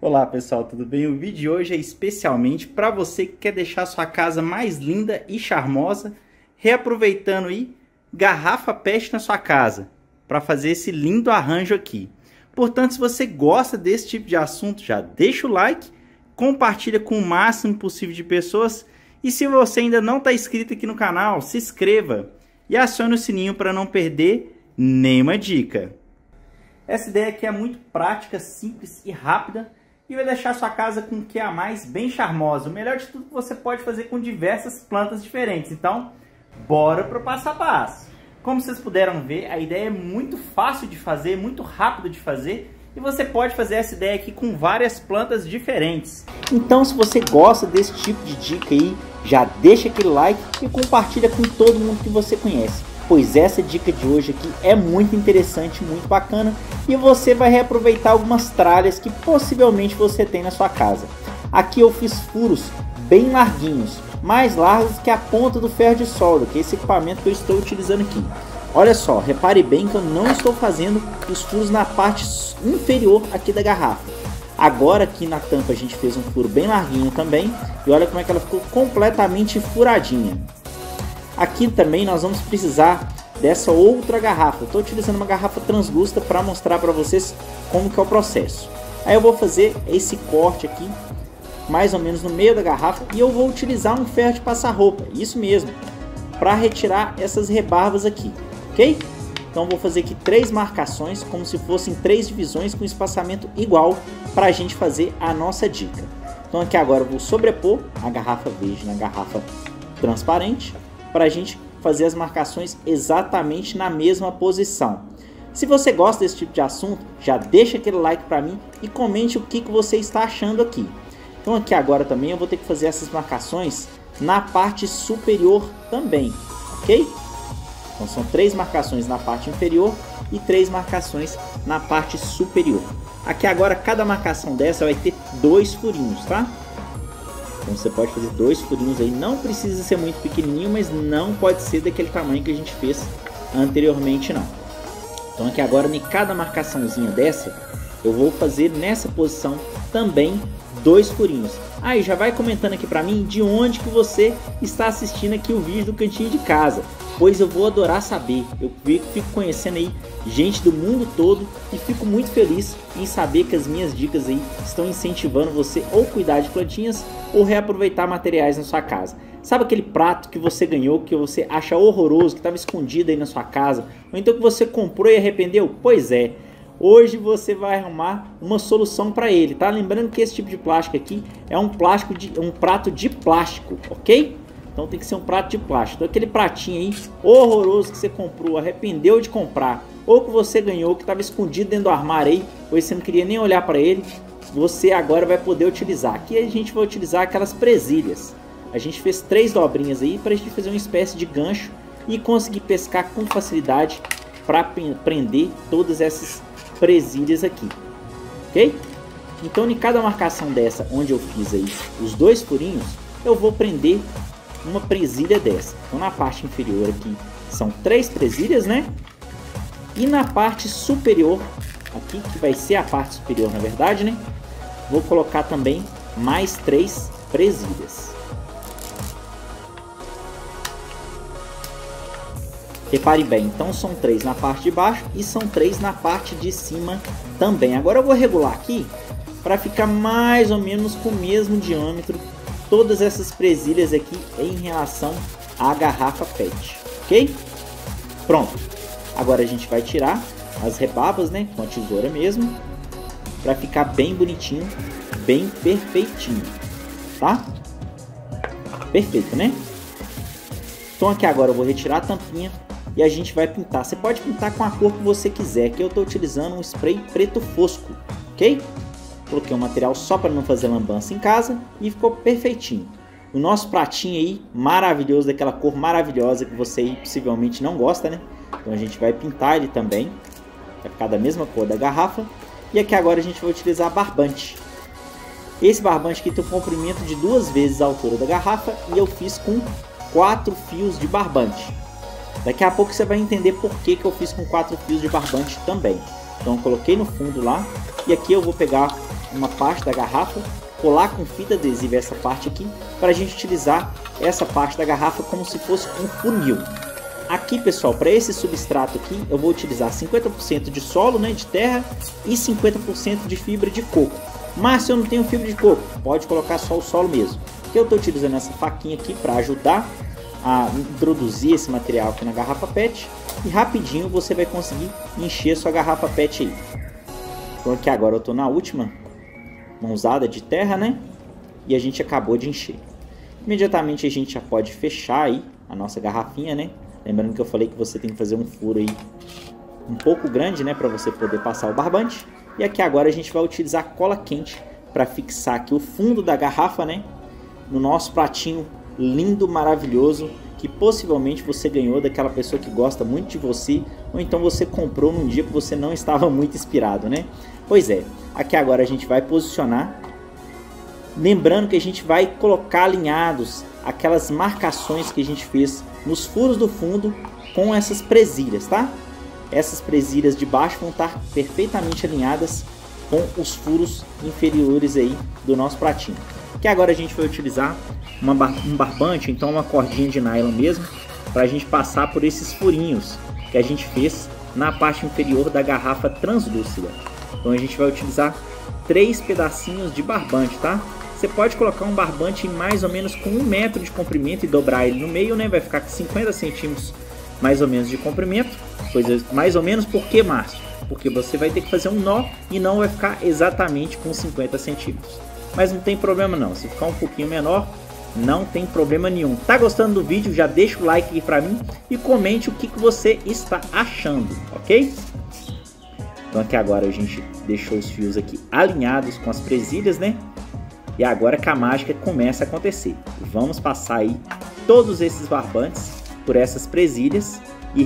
Olá pessoal, tudo bem? O vídeo de hoje é especialmente para você que quer deixar sua casa mais linda e charmosa, reaproveitando aí garrafa PET na sua casa, para fazer esse lindo arranjo aqui. Portanto, se você gosta desse tipo de assunto, já deixa o like, compartilha com o máximo possível de pessoas e se você ainda não está inscrito aqui no canal, se inscreva e acione o sininho para não perder nenhuma dica. Essa ideia aqui é muito prática, simples e rápida e vai deixar sua casa com o que a mais bem charmosa. O melhor de tudo que você pode fazer com diversas plantas diferentes. Então, bora para o passo a passo. Como vocês puderam ver, a ideia é muito fácil de fazer, muito rápido de fazer e você pode fazer essa ideia aqui com várias plantas diferentes. Então, se você gosta desse tipo de dica aí, já deixa aquele like e compartilha com todo mundo que você conhece. Pois essa dica de hoje aqui é muito interessante, muito bacana e você vai reaproveitar algumas tralhas que possivelmente você tem na sua casa. Aqui eu fiz furos bem larguinhos, mais largos que a ponta do ferro de solda, que é esse equipamento que eu estou utilizando aqui. Olha só, repare bem que eu não estou fazendo os furos na parte inferior aqui da garrafa. Agora aqui na tampa a gente fez um furo bem larguinho também e olha como é que ela ficou completamente furadinha. Aqui também nós vamos precisar dessa outra garrafa. Estou utilizando uma garrafa translúcida para mostrar para vocês como que é o processo. Aí eu vou fazer esse corte aqui, mais ou menos no meio da garrafa, e eu vou utilizar um ferro de passar roupa, isso mesmo, para retirar essas rebarbas aqui, ok? Então vou fazer aqui 3 marcações, como se fossem 3 divisões com espaçamento igual para a gente fazer a nossa dica. Então aqui agora eu vou sobrepor a garrafa verde na garrafa transparente, para a gente fazer as marcações exatamente na mesma posição. Se você gosta desse tipo de assunto, já deixa aquele like para mim e comente o que você está achando aqui. Então aqui agora também eu vou ter que fazer essas marcações na parte superior também, ok? Então são 3 marcações na parte inferior e 3 marcações na parte superior. Aqui agora cada marcação dessa vai ter 2 furinhos, tá? Então você pode fazer 2 furinhos aí, não precisa ser muito pequenininho, mas não pode ser daquele tamanho que a gente fez anteriormente não. Então aqui agora em cada marcaçãozinha dessa, eu vou fazer nessa posição também 2 furinhos. Aí já vai comentando aqui pra mim de onde que você está assistindo aqui o vídeo do Cantinho de Casa, pois eu vou adorar saber. Eu fico conhecendo aí gente do mundo todo e fico muito feliz em saber que as minhas dicas aí estão incentivando você ou cuidar de plantinhas ou reaproveitar materiais na sua casa. Sabe aquele prato que você ganhou, que você acha horroroso, que estava escondido aí na sua casa, ou então que você comprou e arrependeu? Pois é, hoje você vai arrumar uma solução para ele, tá? Lembrando que esse tipo de plástico aqui é um prato de plástico, ok? Então tem que ser um prato de plástico. Então aquele pratinho aí horroroso que você comprou, arrependeu de comprar, ou que você ganhou, que estava escondido dentro do armário aí, ou você não queria nem olhar para ele, você agora vai poder utilizar. Aqui a gente vai utilizar aquelas presilhas. A gente fez 3 dobrinhas aí para a gente fazer uma espécie de gancho e conseguir pescar com facilidade para prender todas essas presilhas aqui, ok? Então em cada marcação dessa onde eu fiz aí os 2 furinhos, eu vou prender uma presilha dessa. Então na parte inferior aqui são 3 presilhas, né? E na parte superior aqui, que vai ser a parte superior na verdade, né? Vou colocar também mais 3 presilhas. Repare bem, então são 3 na parte de baixo e são 3 na parte de cima também. Agora eu vou regular aqui para ficar mais ou menos com o mesmo diâmetro todas essas presilhas aqui em relação à garrafa PET, ok? Pronto. Agora a gente vai tirar as rebarbas, né, com a tesoura mesmo, para ficar bem bonitinho, bem perfeitinho, tá? Perfeito, né? Então aqui agora eu vou retirar a tampinha e a gente vai pintar. Você pode pintar com a cor que você quiser. Aqui eu estou utilizando um spray preto fosco, ok? Coloquei um material só para não fazer lambança em casa e ficou perfeitinho. O nosso pratinho aí, maravilhoso, daquela cor maravilhosa que você aí possivelmente não gosta, né? Então a gente vai pintar ele também, vai ficar da mesma cor da garrafa. E aqui agora a gente vai utilizar barbante. Esse barbante aqui tem um comprimento de 2 vezes a altura da garrafa e eu fiz com 4 fios de barbante. Daqui a pouco você vai entender por que eu fiz com 4 fios de barbante também. Então eu coloquei no fundo lá e aqui eu vou pegar uma parte da garrafa, colar com fita adesiva essa parte aqui, para a gente utilizar essa parte da garrafa como se fosse um funil. Aqui, pessoal, para esse substrato aqui, eu vou utilizar 50% de solo, né, de terra, e 50% de fibra de coco. Mas se eu não tenho fibra de coco, pode colocar só o solo mesmo. Eu estou utilizando essa faquinha aqui para ajudar a introduzir esse material aqui na garrafa PET, e rapidinho você vai conseguir encher sua garrafa PET aí. Então aqui agora eu estou na última mãozada de terra, né? E a gente acabou de encher. Imediatamente a gente já pode fechar aí a nossa garrafinha, né? Lembrando que eu falei que você tem que fazer um furo aí um pouco grande, né? Para você poder passar o barbante. E aqui agora a gente vai utilizar cola quente para fixar aqui o fundo da garrafa, né? No nosso pratinho lindo, maravilhoso, que possivelmente você ganhou daquela pessoa que gosta muito de você, ou então você comprou num dia que você não estava muito inspirado, né? Pois é, aqui agora a gente vai posicionar, lembrando que a gente vai colocar alinhados aquelas marcações que a gente fez nos furos do fundo com essas presilhas, tá? Essas presilhas de baixo vão estar perfeitamente alinhadas com os furos inferiores aí do nosso pratinho. Que agora a gente vai utilizar um barbante, então uma cordinha de nylon mesmo, para a gente passar por esses furinhos que a gente fez na parte inferior da garrafa translúcida. Então a gente vai utilizar 3 pedacinhos de barbante, tá? Você pode colocar um barbante mais ou menos com 1 metro de comprimento e dobrar ele no meio, né? Vai ficar com 50 centímetros mais ou menos de comprimento. Coisa mais ou menos, por que, Márcio? Porque você vai ter que fazer um nó e não vai ficar exatamente com 50 centímetros. Mas não tem problema não, se ficar um pouquinho menor, não tem problema nenhum. Tá gostando do vídeo? Já deixa o like aqui pra mim e comente o que você está achando, ok? Então aqui agora a gente deixou os fios aqui alinhados com as presilhas, né? E agora que a mágica começa a acontecer. Vamos passar aí todos esses barbantes por essas presilhas e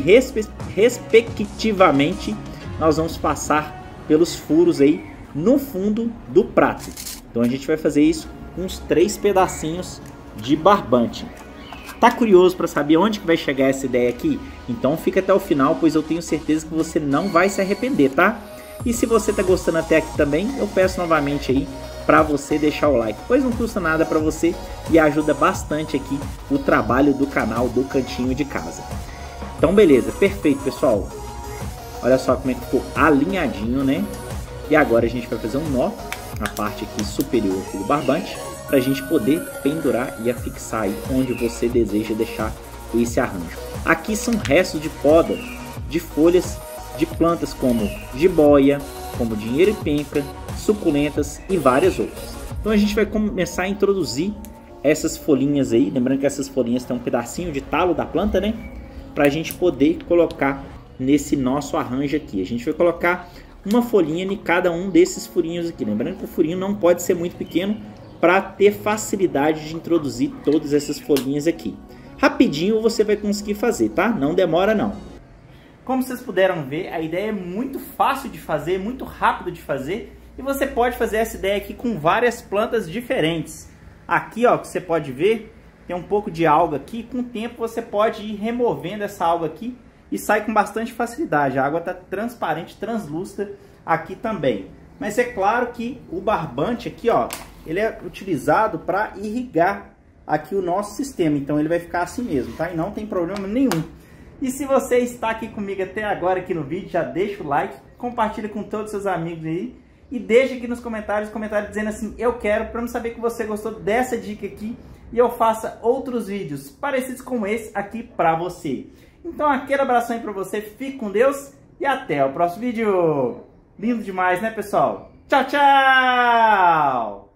respectivamente nós vamos passar pelos furos aí no fundo do prato. Então a gente vai fazer isso com uns 3 pedacinhos de barbante. Tá curioso para saber onde que vai chegar essa ideia aqui? Então fica até o final, pois eu tenho certeza que você não vai se arrepender, tá? E se você tá gostando até aqui também, eu peço novamente aí para você deixar o like, pois não custa nada para você e ajuda bastante aqui o trabalho do canal do Cantinho de Casa. Então beleza, perfeito, pessoal. Olha só como é que ficou alinhadinho, né? E agora a gente vai fazer um nó na parte aqui superior aqui do barbante, para a gente poder pendurar e afixar aí onde você deseja deixar esse arranjo. Aqui são restos de poda de folhas de plantas como jiboia, como dinheiro e penca, suculentas e várias outras. Então a gente vai começar a introduzir essas folhinhas aí, lembrando que essas folhinhas têm um pedacinho de talo da planta, né? Para a gente poder colocar nesse nosso arranjo aqui. A gente vai colocar uma folhinha em cada um desses furinhos aqui. Lembrando que o furinho não pode ser muito pequeno para ter facilidade de introduzir todas essas folhinhas aqui. Rapidinho você vai conseguir fazer, tá? Não demora não. Como vocês puderam ver, a ideia é muito fácil de fazer, muito rápido de fazer. E você pode fazer essa ideia aqui com várias plantas diferentes. Aqui, ó, que você pode ver, tem um pouco de alga aqui. Com o tempo você pode ir removendo essa alga aqui e sai com bastante facilidade. A água está transparente, translúcida aqui também. Mas é claro que o barbante aqui, ó, ele é utilizado para irrigar aqui o nosso sistema. Então ele vai ficar assim mesmo, tá? E não tem problema nenhum. E se você está aqui comigo até agora aqui no vídeo, já deixa o like, compartilha com todos os seus amigos aí. E deixa aqui nos comentários dizendo assim, eu quero, para eu saber que você gostou dessa dica aqui. E eu faça outros vídeos parecidos com esse aqui para você. Então aquele abração aí para você, fique com Deus e até o próximo vídeo. Lindo demais, né, pessoal? Tchau, tchau!